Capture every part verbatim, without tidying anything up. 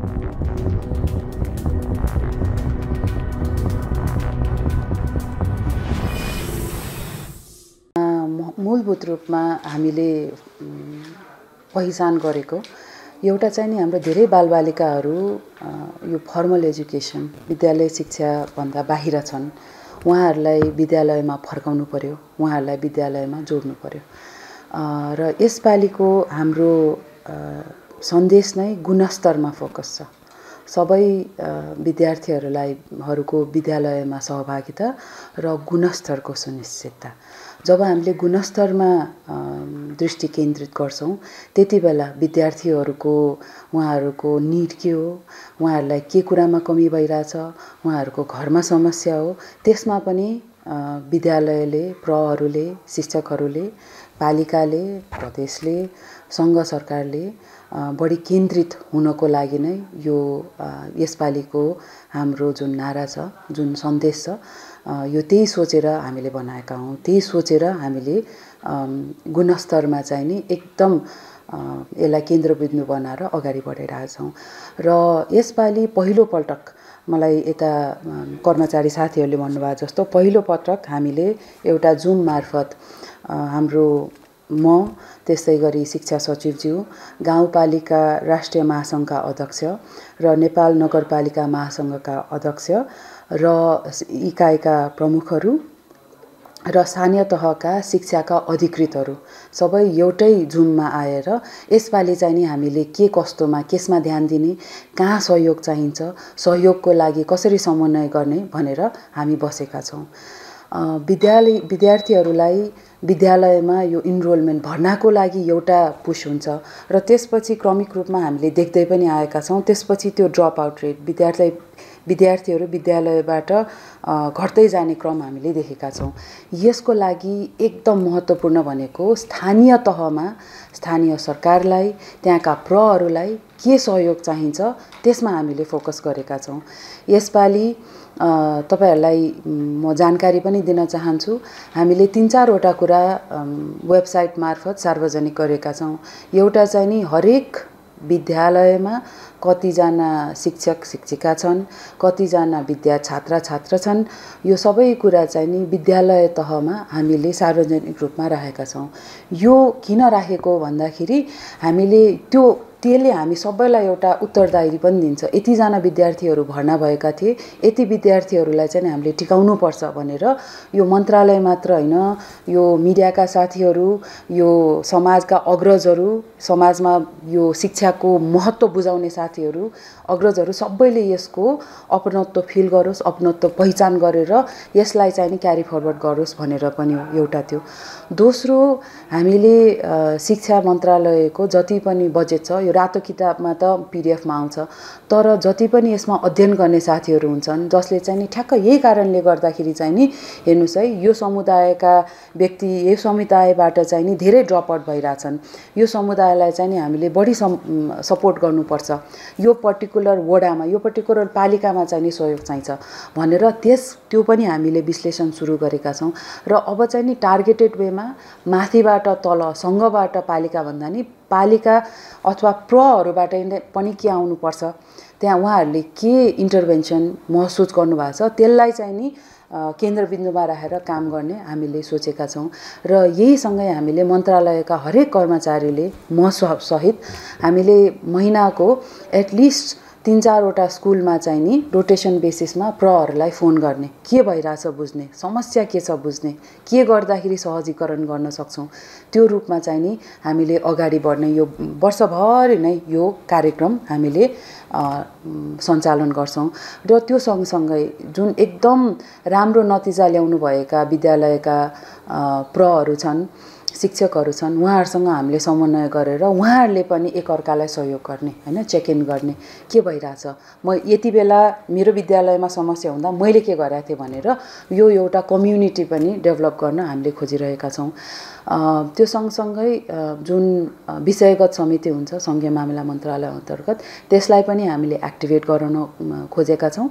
मूलभूत रूपमा हामीले पहिचान गरेको एउटा चाहिँ नि हाम्रो धेरै बालबालिकाहरू यो फर्मल एजुकेसन विद्यालय शिक्षा भन्दा बाहिर छन्। उहाँहरूलाई विद्यालयमा फर्काउनु पर्यो, उहाँहरूलाई विद्यालयमा जोड्नु पर्यो र यसपालिको हाम्रो सन्देश नै गुणस्तरमा फोकस छ। सबै विद्यार्थीहरूलाई हरूको विद्यालयमा सहभागिता र गुणस्तरको सुनिश्चितता। जब हामीले गुणस्तरमा दृष्टि केन्द्रित गर्छौं त्यति बेला विद्यार्थीहरूको उहाँहरूको निड के हो, उहाँहरूलाई के कुरामा कमी भइराछ, उहाँहरूको घरमा समस्या हो, त्यसमा पनि विद्यालयले, प्रहरुले, शिक्षकहरूले, पालिकाले, प्रदेशले, संघ सरकारले बढी केन्द्रित हुनको लागि नै यो यसपालिको हाम्रो जुन नारा छ, जुन सन्देश छ, यो त्यही सोचेर हामीले बनाएका हौं। त्यही सोचेर हामीले गुणस्तरमा चाहिँ नि एकदम यसलाई केन्द्रबिन्दु बनाएर अगाडि बढाइरहेका छौं। र यसपालि पहिलो पटक मलाई यता कर्मचारी साथीहरूले भन्नुभएको जस्तो पहिलो पटक हामीले एउटा जुम मार्फत हाम्रो म त्यसै गरी शिक्षा सचिवज्यू, गाउँपालिका राष्ट्रिय महासंघका अध्यक्ष र नेपाल नगरपालिका महासंघका अध्यक्ष र इकाइका प्रमुखहरू र स्थानीय तहका शिक्षाका अधिकृतहरू सबै एउटै जुममा आएर यसपालि चाहिँ नि हामीले के कस्तोमा केसमा ध्यान दिने, कहाँ सहयोग चाहिन्छ, सहयोगको लागि कसरी समन्वय गर्ने भनेर हामी बसेका छौं। विद्यालय विद्यार्थीहरूलाई विद्यालयमा यो इनरोलमेन्ट भर्नाको लागि एउटा पुश हुन्छ र त्यसपछि क्रमिक रूपमा हामीले देख्दै पनि आएका छौं। त्यसपछि त्यो ड्रप आउट रेट विद्यार्थी विद्यार्थीहरू विद्यालयबाट घट्दै जाने क्रम हामीले देखेका छौं। यसको लागि एकदम महत्त्वपूर्ण भनेको स्थानीय तहमा स्थानीय सरकारलाई, त्यहाँका प्रहरुलाई के सहयोग चाहिन्छ त्यसमा हामीले फोकस गरेका छौं। यसपालि तपाईहरुलाई म जानकारी पनि दिन चाहन्छु। हामीले तीन चार वटा कुरा वेबसाइट मार्फत सार्वजनिक गरेका छौं। एउटा चाहिँ नि हरेक विद्यालयमा कतिजना शिक्षक शिक्षिका छन्, कतिजना विद्या छात्र छात्र छन्, यो सबै कुरा चाहिँ नि विद्यालय तहमा हामीले सार्वजनिक रूपमा राखेका छौं। यो किन राखेको भन्दाखेरि हामीले त्यो त्यसले हामी सबैलाई एउटा उत्तरदायी पनि दिन्छ। यति जना विद्यार्थीहरू भर्ना भएका थिए, यति विद्यार्थीहरूलाई चाहिँ हामीले टिकाउनु पर्छ भनेर यो मन्त्रालय मात्र हैन, यो मिडियाका साथीहरू, यो समाजका अग्रजहरू, समाजमा यो शिक्षाको महत्त्व बुझाउने साथीहरू, अग्रजहरू सबैले यसको अपनत्व फिल गरोस्, अपनत्व पहिचान गरेर यसलाई चाहिँ नि क्यारी फरवर्ड गरोस् भनेर पनि एउटा थियो। दोस्रो, हामीले शिक्षा मन्त्रालयको जति पनि बजेट छ, यो रातो किताबमा त पीडीएफ मा आउँछ, तर जति पनि यसमा अध्ययन गर्ने साथीहरू हुन्छन् जसले चाहिँ नि ठ्याक्क यही कारणले गर्दाखेरि चाहिँ नि हेर्नुस् है, यो समुदायका व्यक्ति यो समुदायबाट चाहिँ नि धेरै ड्रप आउट भइराछन्, यो समुदायलाई चाहिँ नि हामीले बढी सपोर्ट गर्नुपर्छ, यो पर्टिकुलर वडामा, यो पर्टिकुलर पालिकामा चाहिँ नि सहयोग चाहिन्छ भनेर त्यस त्यो पनि हामीले विश्लेषण सुरु गरेका छौं। र अब चाहिँ नि टार्गेटेड वेमा माथिबाट तल, संघबाट पालिका भन्दा नि पालिका अथवा प्रहरुबाट पनि के आउनु पर्छ, त्यहाँ उहाँहरूले के इन्टरभेन्सन महसुस गर्नु भएको छ त्यसलाई चाहिँ नि केन्द्रबिन्दुमा राखेर काम गर्ने हामीले सोचेका छौं। र यही सँगै हामीले मन्त्रालयका हरेक कर्मचारीले म सहित हामीले महिनाको एटलिस्ट तीन चार वटा स्कुलमा चाहिँ नि रोटेसन बेसिसमा प्रहरुलाई फोन गर्ने, के भइराछ बुझ्ने, समस्या के छ बुझ्ने, के गर्दाखेरि सहजीकरण गर्न सक्छौं, त्यो रूपमा चाहिँ नि हामीले अगाडि बढ्ने यो वर्षभरि नै यो कार्यक्रम हामीले सञ्चालन गर्छौं। र त्यो सँगसँगै जुन एकदम राम्रो नतिजा ल्याउनु भएका विद्यालयका प्रहरु छन्, शिक्षकहरू छन्, उहाँहरुसँग हामीले समन्वय गरेर उहाँहरूले पनि एकअर्कालाई सहयोग गर्ने हैन, चेक इन गर्ने, के भइराछ, म यति बेला मेरो विद्यालयमा समस्या हुँदा मैले के गरेको थिए भनेर यो एउटा कम्युनिटी पनि डेभलप गर्न हामीले खोजिरहेका छौं। त्यो सँगसँगै जुन विषयगत समिति हुन्छ संघीय मामिला मन्त्रालय अन्तर्गत, त्यसलाई पनि हामीले एक्टिभेट गराउन खोजेका छौं।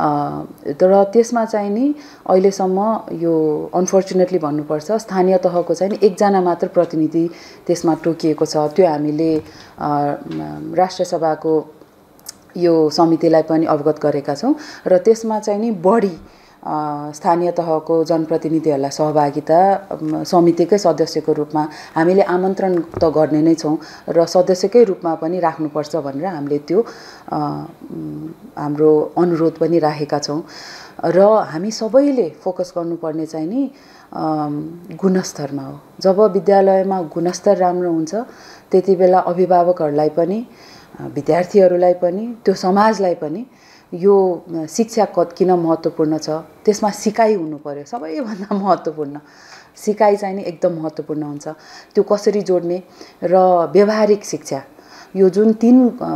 तर त्यसमा चाहिँ नि अहिलेसम्म यो अनफर्चुनेटली भन्नुपर्छ स्थानीय तहको चाहिँ नि एकजना मात्र प्रतिनिधि त्यसमा तोकिएको छ। त्यो हामीले राष्ट्रिय सभाको यो समितिलाई पनि अवगत गरेका छौँ र त्यसमा चाहिँ नि बढी स्थानीय तहको जनप्रतिनिधिहरूलाई सहभागिता समितिकै सदस्यको रूपमा हामीले आमन्त्रण त गर्ने नै छौँ र सदस्यकै रूपमा पनि राख्नुपर्छ भनेर हामीले त्यो हाम्रो अनुरोध पनि राखेका छौँ र हामी सबैले फोकस गर्नुपर्ने चाहिँ नि गुणस्तरमा हो। जब विद्यालयमा गुणस्तर राम्रो हुन्छ त्यति बेला अभिभावकहरूलाई पनि विद्यार्थीहरूलाई पनि त्यो समाजलाई पनि यो शिक्षा किन महत्त्वपूर्ण छ त्यसमा सिकाइ हुनु पर्यो। सबैभन्दा महत्त्वपूर्ण सिकाइ चाहिँ नि एकदम महत्त्वपूर्ण हुन्छ। त्यो कसरी जोड्ने र व्यावहारिक शिक्षा यो जुन तीन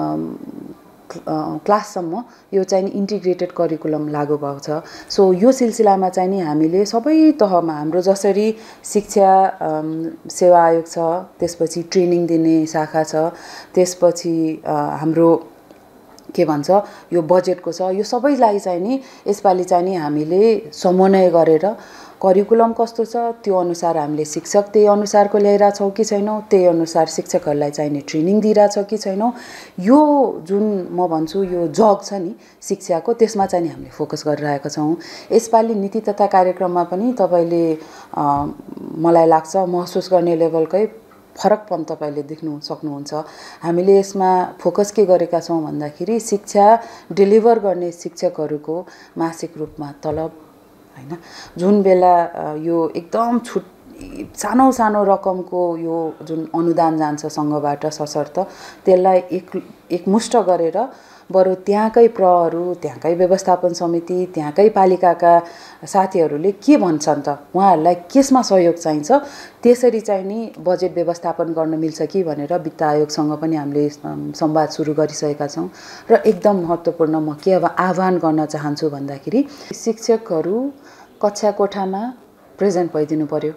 क्लाससम्म यो चाहिँ इन्टिग्रेटेड करिकुलम लागू भएको छ। सो यो सिलसिलामा चाहिँ नि हामीले सबै तहमा हाम्रो जसरी शिक्षा सेवा आयोग छ, त्यसपछि ट्रेनिङ दिने शाखा छ, त्यसपछि हाम्रो के भन्छ यो बजेटको छ, यो सबैलाई चाहिँ नि यसपालि चाहिँ नि हामीले समन्वय गरेर करिकुलम कस्तो छ त्यो अनुसार हामीले शिक्षक त्यही अनुसारको ल्याइरहेछौँ कि छैनौँ, त्यही अनुसार शिक्षकहरूलाई चाहिने ट्रेनिङ दिइरहेछौँ कि छैनौँ, यो जुन म भन्छु यो जग छ नि शिक्षाको त्यसमा चाहिँ नि हामीले फोकस गरिरहेका छौँ। यसपालि नीति तथा कार्यक्रममा पनि तपाईँले मलाई लाग्छ महसुस गर्ने लेभलकै फरकपन तपाईँले देख्नु सक्नुहुन्छ। हामीले यसमा फोकस के गरेका छौँ भन्दाखेरि शिक्षा डेलिभर गर्ने शिक्षकहरूको मासिक रूपमा तलब हैन, जुन बेला यो एकदम छुट सानो सानो रकमको यो जुन अनुदान जान्छ सङ्घबाट सशर्त त्यसलाई एक एकमुष्ट गरेर बरु त्यहाँकै प्रहरु, त्यहाँकै व्यवस्थापन समिति, त्यहाँकै पालिकाका साथीहरूले के भन्छन् त उहाँहरूलाई केसमा सहयोग चाहिन्छ त्यसरी चाहिँ नि बजेट व्यवस्थापन गर्न मिल्छ कि भनेर वित्त आयोगसँग पनि हामीले संवाद सुरु गरिसकेका छौँ। र एकदम महत्त्वपूर्ण म के अब आह्वान गर्न चाहन्छु भन्दाखेरि शिक्षकहरू कक्षा कोठामा प्रेजेन्ट भइदिनु पर्यो।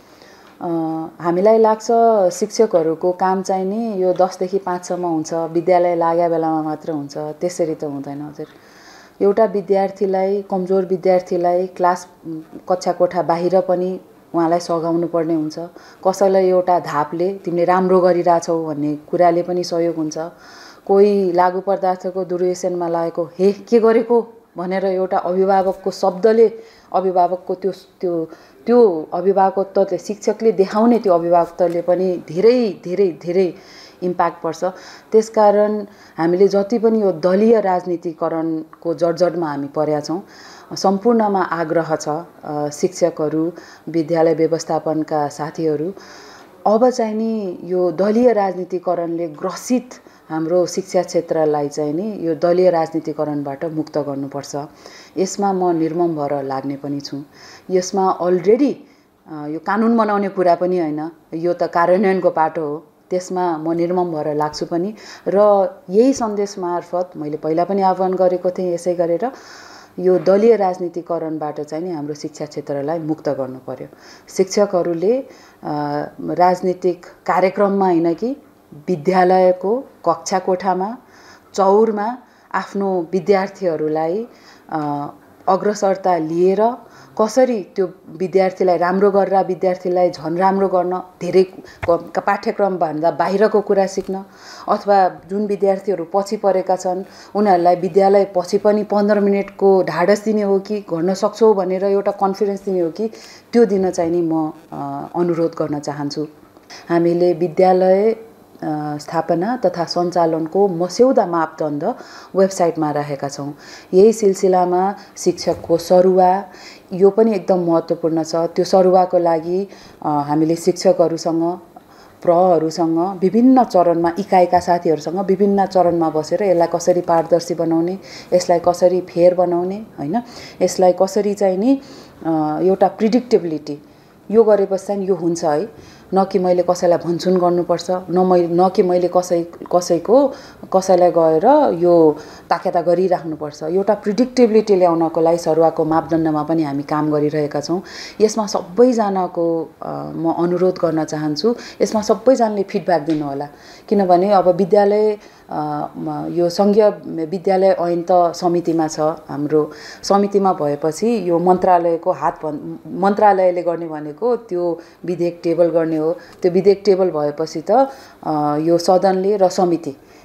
हामीलाई लाग्छ शिक्षकहरूको काम चाहिँ नि यो दस देखि पाँच सम्म हुन्छ, विद्यालय लाग्या बेलामा मात्र हुन्छ, त्यसरी त हुँदैन हजुर। एउटा विद्यार्थीलाई, कमजोर विद्यार्थीलाई क्लास कक्षा कोठा बाहिर पनि उहाँलाई सघाउनु पर्ने हुन्छ। कसैलाई एउटा धापले तिमीले राम्रो गरिरहेछौ भन्ने कुराले पनि सहयोग हुन्छ। कोही लागु पदार्थको दुर्व्यसनमा लागेको हे के गरेको भनेर एउटा अभिभावकको शब्दले अभिभावकको त्यो त्यो त्यो अभिभावकत्वले शिक्षकले देखाउने त्यो अभिभावकत्वले पनि धेरै धेरै धेरै इम्प्याक्ट पर्छ। त्यसकारण हामीले जति पनि यो दलीय राजनीतिकरणको जडजडमा हामी परेका छौँ, सम्पूर्णमा आग्रह छ शिक्षकहरू, विद्यालय व्यवस्थापनका साथीहरू अब चाहिँ नि यो दलीय राजनीतिकरणले ग्रसित हाम्रो शिक्षा क्षेत्रलाई चाहिँ नि यो दलीय राजनीतिकरणबाट मुक्त गर्नुपर्छ। यसमा म निर्मम भएर लाग्ने पनि छु। यसमा अलरेडी यो कानुन बनाउने कुरा पनि हैन, यो त कार्यान्वयनको पाटो हो, त्यसमा म निर्मम भएर लाग्छु पनि। र यही सन्देश मार्फत मैले पहिला पनि आह्वान गरेको थिएँ यसै गरेर यो दलीय राजनीतिकरणबाट चाहिँ नि हाम्रो शिक्षा क्षेत्रलाई मुक्त गर्नु पर्यो। शिक्षकहरूले राजनीतिक कार्यक्रममा हैन कि विद्यालयको कक्षा कोठामा चौरमा आफ्नो विद्यार्थीहरूलाई अग्रसरता लिएर कसरी त्यो विद्यार्थीलाई राम्रो गरेर विद्यार्थीलाई झन् राम्रो गर्न धेरै पाठ्यक्रमभन्दा बाहिरको कुरा सिक्न, अथवा जुन विद्यार्थीहरू पछि परेका छन् उनीहरूलाई विद्यालय पछि पनि पन्ध्र मिनटको ढाडस दिने हो कि गर्न सक्छौ भनेर एउटा कन्फिडेन्स दिने हो कि त्यो दिन चाहिँ नि म अनुरोध गर्न चाहन्छु। हामीले विद्यालय स्थापना तथा सञ्चालनको मस्यौदा मापदण्ड वेबसाइटमा राखेका छौँ। यही सिलसिलामा शिक्षकको सरुवा यो पनि एकदम महत्त्वपूर्ण छ। त्यो सरुवाको लागि हामीले शिक्षकहरूसँग, प्रहरुसँग विभिन्न चरणमा, इकाइका साथीहरूसँग विभिन्न चरणमा बसेर यसलाई कसरी पारदर्शी बनाउने, यसलाई कसरी फेयर बनाउने हैन, यसलाई कसरी चाहिँ नि एउटा प्रिडिक्टेबिलिटी यो गरेपछि चाहिँ यो हुन्छ है, न कि मैले कसैलाई भन्छुन गर्नुपर्छ, न मैले न कि मैले कसै कसैको कसैलाई गएर यो ताकेता गरिराख्नुपर्छ। एउटा प्रिडिक्टेबिलिटी ल्याउनको लागि सरुवाको मापदण्डमा पनि हामी काम गरिरहेका छौँ। यसमा सबैजनाको म अनुरोध गर्न चाहन्छु, यसमा सबैजनाले फिडब्याक दिनु होला, किनभने अब विद्यालय यो सङ्घीय विद्यालय ऐन त समितिमा छ, हाम्रो समितिमा भएपछि यो मन्त्रालयको हात मन्त्रालयले गर्ने भनेको त्यो विधेयक टेबल गर्ने हो। त्यो विधेयक टेबल भएपछि त यो सदनले र समिति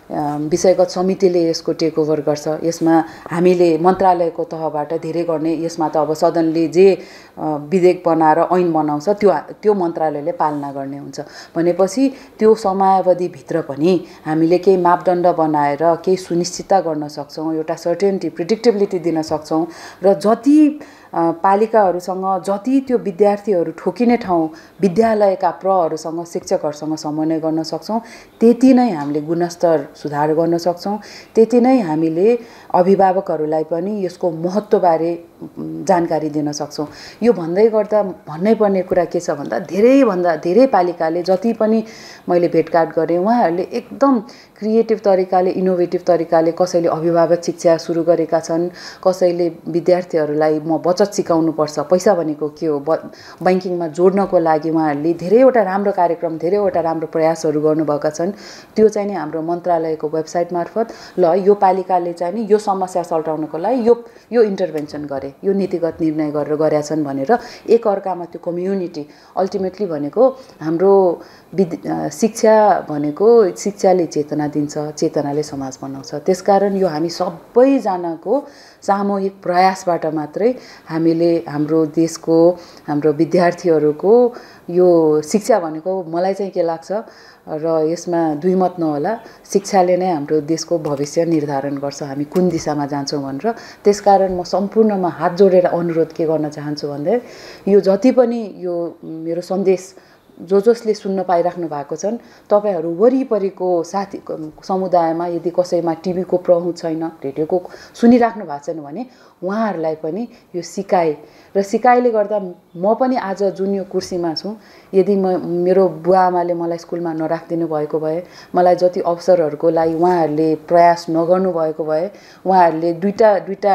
विषयगत समितिले यसको टेक ओभर गर्छ। यसमा हामीले मन्त्रालयको तहबाट धेरै गर्ने, यसमा त अब सदनले जे विधेयक बनाएर ऐन बनाउँछ त्यो त्यो मन्त्रालयले पालना गर्ने हुन्छ भनेपछि त्यो समयावधिभित्र पनि हामीले केही मापदण्ड बनाएर केही सुनिश्चितता गर्न सक्छौँ, एउटा सर्टेनिटी प्रिडिक्टेबिलिटी दिन सक्छौँ र जति पालिकाहरूसँग जति त्यो विद्यार्थीहरू ठोकिने ठाउँ विद्यालयका प्रहरूसँग शिक्षकहरूसँग समन्वय गर्न सक्छौँ त्यति नै हामीले गुणस्तर सुधार गर्न सक्छौँ, त्यति नै हामीले अभिभावकहरूलाई पनि यसको महत्त्वबारे जानकारी दिन सक्छौँ। यो भन्दै गर्दा भन्नै पर्ने कुरा के छ भन्दा धेरैभन्दा धेरै पालिकाले जति पनि मैले भेटघाट गरेँ उहाँहरूले एकदम क्रिएटिभ तरिकाले इनोभेटिभ तरिकाले कसैले अभिभावक शिक्षा सुरु गरेका छन्, कसैले विद्यार्थीहरूलाई म बचत सिकाउनुपर्छ, पैसा भनेको के हो ब्याङ्किङमा जोड्नको लागि उहाँहरूले धेरैवटा राम्रो कार्यक्रम धेरैवटा राम्रो प्रयासहरू गर्नुभएका छन्। त्यो चाहिँ नि हाम्रो मन्त्रालयको वेबसाइट मार्फत ल यो पालिकाले चाहिँ नि यो समस्या सल्टाउनको लागि यो यो इन्टरभेन्सन गरे, यो नीतिगत निर्णय गरेर गरेका छन् भनेर एकअर्कामा त्यो कम्युनिटी अल्टिमेटली भनेको हाम्रो विद् शिक्षा भनेको शिक्षाले चेतना दिन्छ, चेतनाले समाज बनाउँछ। त्यसकारण यो हामी सबैजनाको सामूहिक प्रयासबाट मात्रै हामीले हाम्रो देशको हाम्रो विद्यार्थीहरूको यो शिक्षा भनेको मलाई चाहिँ के लाग्छ र यसमा दुई मत नहोला, शिक्षाले नै हाम्रो देशको भविष्य निर्धारण गर्छ हामी कुन दिशामा जान्छौँ भनेर। त्यसकारण म सम्पूर्णमा हात जोडेर अनुरोध के गर्न चाहन्छु भन्दा यो जति पनि यो मेरो सन्देश जो जसले सुन्न पाइराख्नु भएको छन् तपाईहरू वरिपरिको साथी समुदायमा यदि कसैमा टिभीको पहुँच छैन, रेडियोको सुनिराख्नु भएको छैन भने उहाँहरूलाई पनि यो सिकाइ र सिकाइले गर्दा म पनि आज जुन यो कुर्सीमा छु यदि म मेरो बुवा आमाले मलाई स्कुलमा नराखिदिनु भएको भए, मलाई जति अवसरहरूको लागि उहाँहरूले प्रयास नगर्नु भएको भए, उहाँहरूले दुईटा दुईटा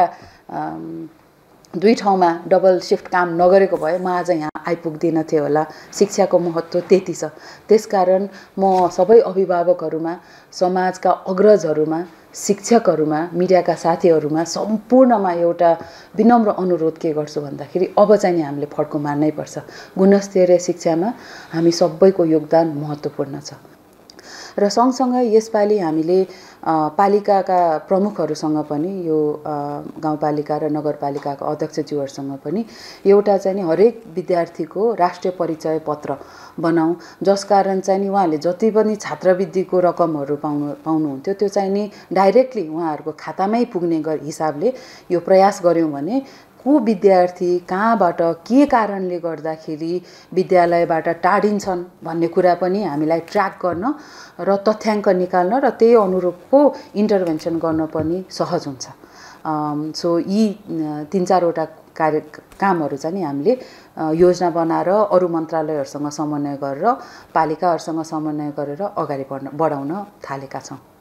दुई ठाउँमा डबल शिफ्ट काम नगरेको भए म आज यहाँ आइपुग्दिनँ थिएँ होला। शिक्षाको महत्त्व त्यति छ। त्यसकारण म सबै अभिभावकहरूमा, समाजका अग्रजहरूमा, शिक्षकहरूमा, मिडियाका साथीहरूमा सम्पूर्णमा एउटा विनम्र अनुरोध के गर्छु भन्दाखेरि अब चाहिँ नि हामीले फड्को मार्नै पर्छ। गुणस्तरीय शिक्षामा हामी सबैको योगदान महत्त्वपूर्ण छ र सँगसँगै यसपालि हामीले पालिकाका प्रमुखहरूसँग पनि यो गाउँपालिका र नगरपालिकाका अध्यक्षज्यूहरूसँग पनि एउटा चाहिँ नि हरेक विद्यार्थीको राष्ट्रिय परिचय पत्र बनाऊ, जसकारण चाहिँ नि उहाँले जति पनि छात्रवृत्तिको रकमहरू पाउनु पाउनुहुन्थ्यो त्यो चाहिँ नि डाइरेक्टली उहाँहरूको खातामै पुग्ने हिसाबले यो प्रयास गऱ्यौँ भने को विद्यार्थी कहाँबाट के कारणले गर्दाखेरि विद्यालयबाट टाढिन्छन् भन्ने कुरा पनि हामीलाई ट्र्याक गर्न र तथ्याङ्क निकाल्न र त्यही अनुरूपको इन्टरभेन्सन गर्न पनि सहज हुन्छ। सो यी तीन चारवटा कार्य कामहरू चाहिँ नि हामीले योजना बनाएर अरू मन्त्रालयहरूसँग समन्वय गरेर पालिकाहरूसँग समन्वय गरेर अगाडि बढ्न बढाउन थालेका छौँ।